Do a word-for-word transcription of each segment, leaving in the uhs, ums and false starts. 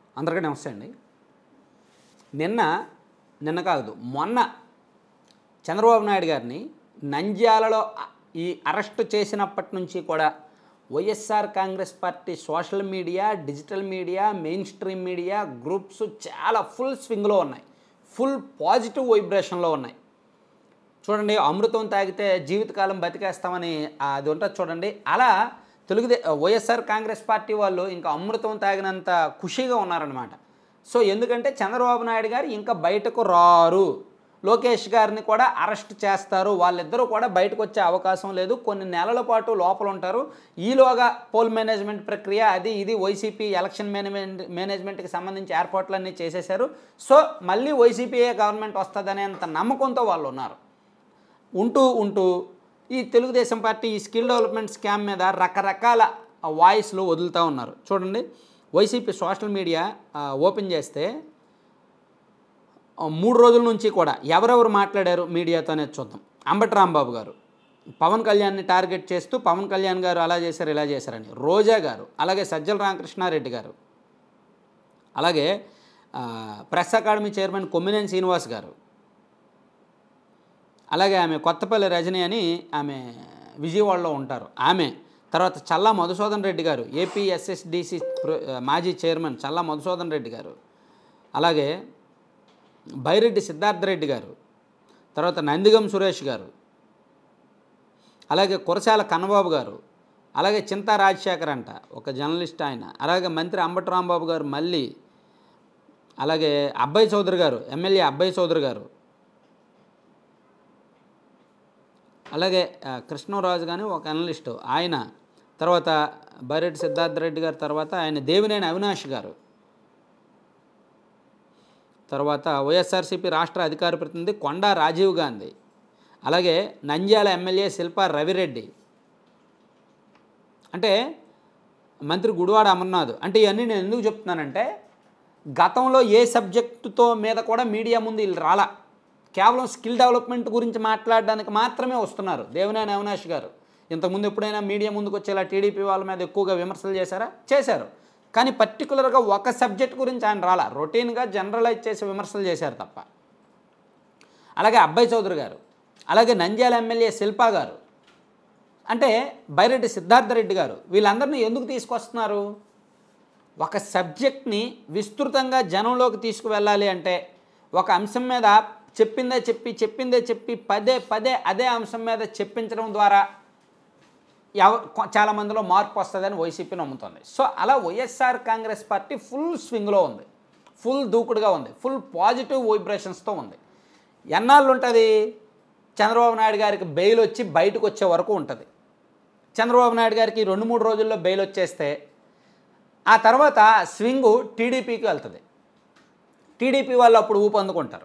అందరికీ నమస్తే అండి. నిన్న నిన్న కాదు మొన్న చంద్రబాబు నాయుడు గారిని నంద్యాలలో ఈ అరెస్ట్ చేసినప్పటి నుంచి కూడా YSR Congress party social media, digital media, mainstream media groups చాలా ఫుల్ స్వింగ్లో ఉన్నాయి, ఫుల్ పాజిటివ్ వైబ్రేషన్లో ఉన్నాయి. చూడండి, అమృతం తాగితే జీవితకాలం బతికేస్తామని అది ఉంటుంది చూడండి. అలా తెలుగుదే వైఎస్ఆర్ కాంగ్రెస్ పార్టీ వాళ్ళు ఇంకా అమృతం తాగినంత ఖుషీగా ఉన్నారనమాట. సో ఎందుకంటే చంద్రబాబు నాయుడు గారు ఇంకా బయటకు రారు, లోకేష్ గారిని కూడా అరెస్ట్ చేస్తారు, వాళ్ళిద్దరూ కూడా బయటకు వచ్చే అవకాశం లేదు, కొన్ని నెలల పాటు లోపల ఉంటారు. ఈలోగా పోల్ మేనేజ్మెంట్ ప్రక్రియ అది ఇది వైసీపీ ఎలక్షన్ మేనేజ్మెంట్ మేనేజ్మెంట్కి సంబంధించి ఏర్పాట్లన్నీ చేసేశారు. సో మళ్ళీ వైసీపీఏ గవర్నమెంట్ వస్తుందనేంత నమ్మకంతో వాళ్ళు ఉన్నారు. ఉంటూ ఉంటూ ఈ తెలుగుదేశం పార్టీ ఈ స్కిల్ డెవలప్మెంట్ స్కామ్ మీద రకరకాల వాయిస్లు వదులుతూ ఉన్నారు. చూడండి, వైసీపీ సోషల్ మీడియా ఓపెన్ చేస్తే మూడు రోజుల నుంచి కూడా ఎవరెవరు మాట్లాడారు మీడియాతో అనేది చూద్దాం. అంబటి రాంబాబు గారు పవన్ కళ్యాణ్ని టార్గెట్ చేస్తూ పవన్ కళ్యాణ్ గారు అలా చేశారు ఇలా చేశారని, రోజా గారు, అలాగే సజ్జల రామకృష్ణారెడ్డి గారు, అలాగే press academy chairman Kommineni Srinivas గారు, అలాగే ఆమె కొత్తపల్లి రజని అని ఆమె విజయవాడలో ఉంటారు ఆమె, తర్వాత చల్లా మధుసూదన్ రెడ్డి గారు ఏపీ ఎస్ఎస్డిసి మాజీ చైర్మన్ చల్లా మధుసూదన్ రెడ్డి గారు, అలాగే బైరెడ్డి సిద్ధార్థ రెడ్డి గారు, తర్వాత నందిగం సురేష్ గారు, అలాగే కురసాల కన్నబాబు గారు, అలాగే చింతా రాజశేఖర్ అంట ఒక జర్నలిస్ట్ ఆయన, అలాగే మంత్రి అంబటి రాంబాబు గారు, మళ్ళీ అలాగే అబ్బాయి చౌదరి గారు ఎమ్మెల్యే అబ్బాయి చౌదరి గారు, అలాగే కృష్ణరాజు కానీ ఒక అనలిస్టు ఆయన, తర్వాత బైరెడ్డి సిద్ధార్థ రెడ్డి గారు, తర్వాత ఆయన దేవినేని అవినాష్ గారు, తర్వాత వైఎస్ఆర్సీపీ రాష్ట్ర అధికార ప్రతినిధి కొండా రాజీవ్ గాంధీ, అలాగే నంద్యాల ఎమ్మెల్యే శిల్పా రవిరెడ్డి, అంటే మంత్రి గుడివాడ అమర్నాథ్. అంటే ఇవన్నీ నేను ఎందుకు చెప్తున్నానంటే గతంలో ఏ సబ్జెక్టుతో మీద కూడా మీడియా ముందు వీళ్ళు రాలా, కేవలం స్కిల్ డెవలప్మెంట్ గురించి మాట్లాడడానికి మాత్రమే వస్తున్నారు. దేవినేని అవినాష్ గారు ఇంతకుముందు ఎప్పుడైనా మీడియా ముందుకు వచ్చేలా టీడీపీ వాళ్ళ మీద ఎక్కువగా విమర్శలు చేశారా? చేశారు. కానీ పర్టికులర్గా ఒక సబ్జెక్ట్ గురించి ఆయన రాలా, రొటీన్గా జనరలైజ్ చేసి విమర్శలు చేశారు తప్ప. అలాగే అబ్బాయి చౌదరి గారు, అలాగే నంద్యాల ఎమ్మెల్యే శిల్పా గారు, అంటే బైరెడ్డి సిద్ధార్థ రెడ్డి గారు, వీళ్ళందరినీ ఎందుకు తీసుకొస్తున్నారు? ఒక సబ్జెక్ట్ని విస్తృతంగా జనంలోకి తీసుకువెళ్ళాలి అంటే ఒక అంశం మీద చెప్పిందే చెప్పి చెప్పిందే చెప్పి పదే పదే అదే అంశం మీద చెప్పించడం ద్వారా ఎవ చాలామందిలో మార్పు వస్తుందని వైసీపీ నమ్ముతుంది. సో అలా వైఎస్ఆర్ కాంగ్రెస్ పార్టీ ఫుల్ స్వింగ్లో ఉంది, ఫుల్ దూకుడుగా ఉంది, ఫుల్ పాజిటివ్ వైబ్రేషన్స్తో ఉంది. ఎన్నాళ్ళు ఉంటుంది? చంద్రబాబు నాయుడు గారికి బెయిల్ వచ్చి బయటకు వచ్చే వరకు ఉంటుంది. చంద్రబాబు నాయుడు గారికి రెండు మూడు రోజుల్లో బెయిల్ వచ్చేస్తే ఆ తర్వాత స్వింగు టీడీపీకి వెళ్తుంది. టీడీపీ వాళ్ళు అప్పుడు ఊపందుకుంటారు.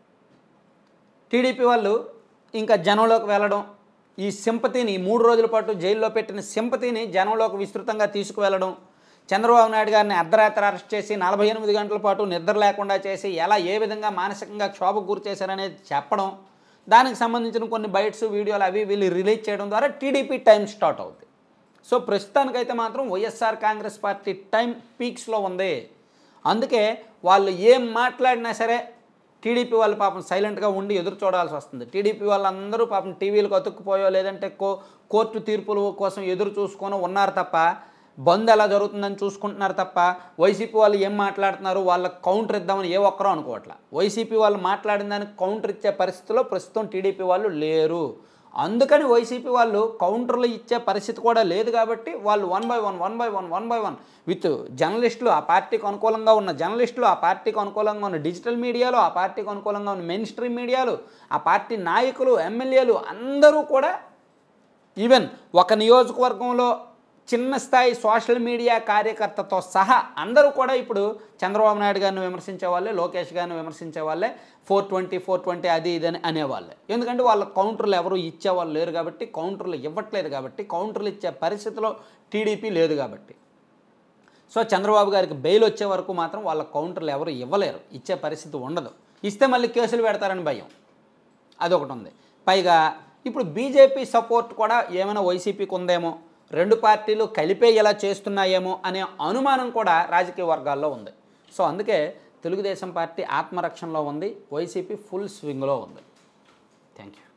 టీడీపీ వాళ్ళు ఇంకా జనంలోకి వెళ్ళడం, ఈ సింపతిని మూడు రోజుల పాటు జైల్లో పెట్టిన సింపతిని జనంలోకి విస్తృతంగా తీసుకువెళ్ళడం, చంద్రబాబు నాయుడు గారిని అర్ధరాత్రి అరెస్ట్ చేసి నలభై ఎనిమిది గంటల పాటు నిద్ర లేకుండా చేసి ఎలా ఏ విధంగా మానసికంగా క్షోభకు గురి చేశారనేది చెప్పడం, దానికి సంబంధించిన కొన్ని బైట్స్ వీడియోలు అవి వీళ్ళు రిలీజ్ చేయడం ద్వారా టీడీపీ టైం స్టార్ట్ అవుతుంది. సో ప్రస్తుతానికైతే మాత్రం వైఎస్ఆర్ కాంగ్రెస్ పార్టీ టైం పీక్స్లో ఉంది. అందుకే వాళ్ళు ఏం మాట్లాడినా సరే టీడీపీ వాళ్ళు పాపం సైలెంట్గా ఉండి ఎదురు చూడాల్సి వస్తుంది. టీడీపీ వాళ్ళందరూ పాపం టీవీలకు అతుక్కుపోయో లేదంటే కో కోర్టు తీర్పుల కోసం ఎదురు చూసుకొని ఉన్నారు తప్ప, బంద్ ఎలా జరుగుతుందని చూసుకుంటున్నారు తప్ప, వైసీపీ వాళ్ళు ఏం మాట్లాడుతున్నారు వాళ్ళకి కౌంటర్ ఇద్దామని ఏ ఒక్కరూ అనుకోవట్లా. వైసీపీ వాళ్ళు మాట్లాడిన దానికి కౌంటర్ ఇచ్చే పరిస్థితిలో ప్రస్తుతం టీడీపీ వాళ్ళు లేరు. అందుకని వైసీపీ వాళ్ళు కౌంటర్లు ఇచ్చే పరిస్థితి కూడా లేదు కాబట్టి వాళ్ళు one by one one by one one by one with జర్నలిస్టులు, ఆ పార్టీకి అనుకూలంగా ఉన్న జర్నలిస్టులు, ఆ పార్టీకి అనుకూలంగా ఉన్న డిజిటల్ మీడియాలో, ఆ పార్టీకి అనుకూలంగా ఉన్న మెయిన్ స్ట్రీమ్ మీడియాలు, ఆ పార్టీ నాయకులు, ఎమ్మెల్యేలు అందరూ కూడా, ఈవెన్ ఒక నియోజకవర్గంలో చిన్న స్థాయి సోషల్ మీడియా కార్యకర్తతో సహా అందరూ కూడా ఇప్పుడు చంద్రబాబు నాయుడు గారిని విమర్శించే వాళ్ళే, లోకేష్ గారిని విమర్శించే వాళ్ళే, ఫోర్ ట్వంటీ ఫోర్ ట్వంటీ అది ఇదని అనేవాళ్ళే. ఎందుకంటే వాళ్ళ కౌంటర్లు ఎవరు ఇచ్చేవాళ్ళు లేరు కాబట్టి, కౌంటర్లు ఇవ్వట్లేదు కాబట్టి, కౌంటర్లు ఇచ్చే పరిస్థితిలో టీడీపీ లేదు కాబట్టి. సో చంద్రబాబు గారికి బెయిల్ వచ్చే వరకు మాత్రం వాళ్ళ కౌంటర్లు ఎవరు ఇవ్వలేరు, ఇచ్చే పరిస్థితి ఉండదు. ఇస్తే మళ్ళీ కేసులు పెడతారని భయం అదొకటి ఉంది. పైగా ఇప్పుడు బీజేపీ సపోర్ట్ కూడా ఏమైనా వైసీపీకి ఉందేమో, రెండు పార్టీలు కలిపే ఇలా చేస్తున్నాయేమో అనే అనుమానం కూడా రాజకీయ వర్గాల్లో ఉంది. సో అందుకే తెలుగుదేశం పార్టీ ఆత్మరక్షణలో ఉంది, వైసీపీ ఫుల్ స్వింగ్లో ఉంది. Thank you.